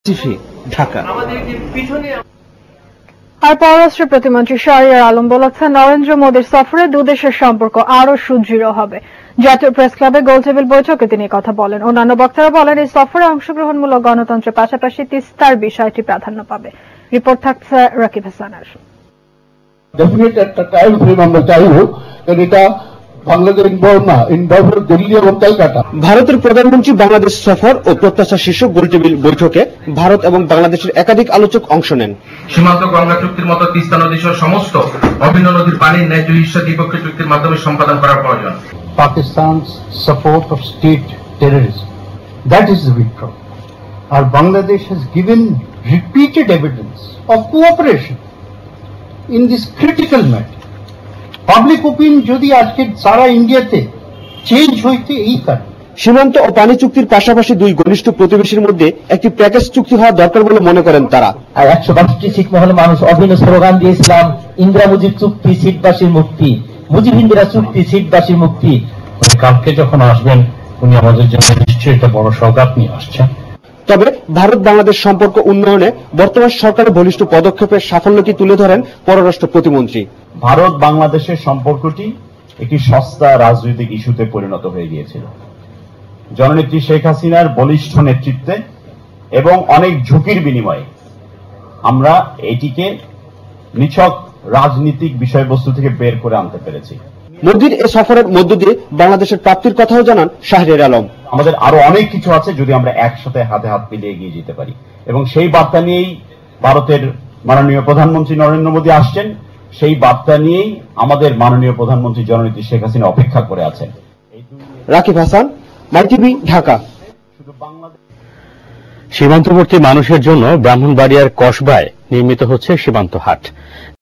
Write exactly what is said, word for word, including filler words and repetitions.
ঢাকা। আর পররাষ্ট্র প্রতিমন্ত্রী শাহরিয়ার আলম বলেছেন, নরেন্দ্র মোদীর সফরে দুদেশের সম্পর্ক আরো সুদৃঢ় হবে। জাতীয় প্রেস ক্লাবে গোলটেবিল বৈঠকে তিনি কথা বলেন। অন্যান্য বক্তারা বলেন, এই সফরে অংশগ্রহণমূলক গণতন্ত্রের পাশাপাশি তিস্তার বিষয়টি প্রাধান্য পাবে। রিপোর্ট থাকছে রাকিব হাসানের। ডেফিনেট একটা টাইম ফ্রেম আমরা চাইব, কারণ এটা বাংলাদেশ ইনভলভ না, ইনভলভ দিল্লি এবং কলকাতা। ভারতের প্রধানমন্ত্রী বাংলাদেশ সফর ও প্রত্যাশা শীর্ষক গোলটেবিল বৈঠকে ভারত এবং বাংলাদেশের একাধিক আলোচক অংশ নেন। সীমান্ত গঙ্গা চুক্তির মতো তিস্তা নদী সহ সমস্ত অভিন্ন নদীর পানির ন্যায্য হিস্সা দ্বিপক্ষীয় চুক্তির মাধ্যমে সম্পাদন করা প্রয়োজন। Pakistan's support of state terrorism, that is the withdrawal. Our Bangladesh has given repeated evidence of cooperation in this critical matter. Public opinion যদি আজকে সারা ইন্ডিয়াতে চেঞ্জ হইতে এই কারণে। সীমান্ত ও পানি চুক্তির পাশাপাশি দুই ঘনিষ্ঠ প্রতিবেশীর মধ্যে একটি প্যাকেজ চুক্তি হওয়া দরকার বলে মনে করেন তারা। আর একশো বাষট্টি সিট মহলে মানুষ অভিন্ন স্লোগান দিয়েছিলাম, ইন্দিরা মুজিব চুক্তি সিটবাসীর মুক্তি, মুজিব ইন্দিরা চুক্তি সিটবাসীর মুক্তি। কালকে যখন আসবেন উনি আমাদের জন্য নিশ্চয়ই একটা বড় সওগাত নিয়ে আসছেন। তবে ভারত বাংলাদেশ সম্পর্ক উন্নয়নে বর্তমান সরকারের বলিষ্ঠ পদক্ষেপের সাফল্যটি তুলে ধরেন পররাষ্ট্র প্রতিমন্ত্রী। ভারত বাংলাদেশের সম্পর্কটি একটি সস্তা রাজনৈতিক ইস্যুতে পরিণত হয়ে গিয়েছিল। জননেত্রী শেখ হাসিনার বলিষ্ঠ নেতৃত্বে এবং অনেক ঝুঁকির বিনিময়ে আমরা এটিকে নিছক রাজনীতিক বিষয়বস্তু থেকে বের করে আনতে পেরেছি। মোদির এ সফরের মধ্য দিয়ে বাংলাদেশের প্রাপ্তির কথাও জানান শাহরিয়ার আলম। আমাদের আরো অনেক কিছু আছে যদি আমরা একসাথে হাতে হাত মিলিয়ে এগিয়ে যেতে পারি, এবং সেই বার্তা নিয়েই ভারতের মাননীয় প্রধানমন্ত্রী নরেন্দ্র মোদী আসছেন। সেই বার্তা নিয়েই আমাদের মাননীয় প্রধানমন্ত্রী জননেত্রী শেখ হাসিনা অপেক্ষা করে আছেন। Rakib Hasan, my TV, Dhaka. সীমান্তবর্তী মানুষের জন্য ব্রাহ্মণবাড়িয়ার কসবায় নির্মিত হচ্ছে সীমান্ত হাট।